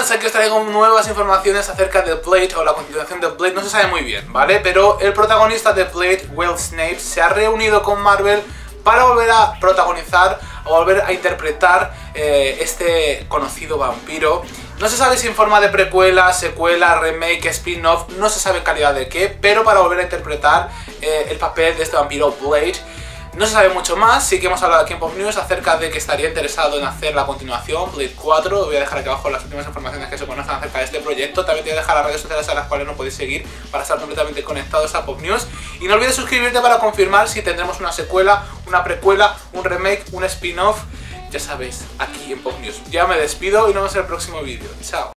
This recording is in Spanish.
buenas, aquí os traigo nuevas informaciones acerca de Blade o la continuación de Blade. No se sabe muy bien, ¿vale? Pero el protagonista de Blade, Will Snape, se ha reunido con Marvel para volver a protagonizar o volver a interpretar este conocido vampiro. No se sabe si en forma de precuela, secuela, remake, spin-off, no se sabe en calidad de qué, pero para volver a interpretar el papel de este vampiro Blade. No se sabe mucho más, sí que hemos hablado aquí en Pop News acerca de que estaría interesado en hacer la continuación, Blade 4. Voy a dejar aquí abajo las últimas informaciones que se conocen acerca de este proyecto. También te voy a dejar las redes sociales a las cuales nos podéis seguir para estar completamente conectados a Pop News. Y no olvides suscribirte para confirmar si tendremos una secuela, una precuela, un remake, un spin-off. Ya sabéis, aquí en Pop News. Ya me despido y nos vemos en el próximo vídeo. Chao.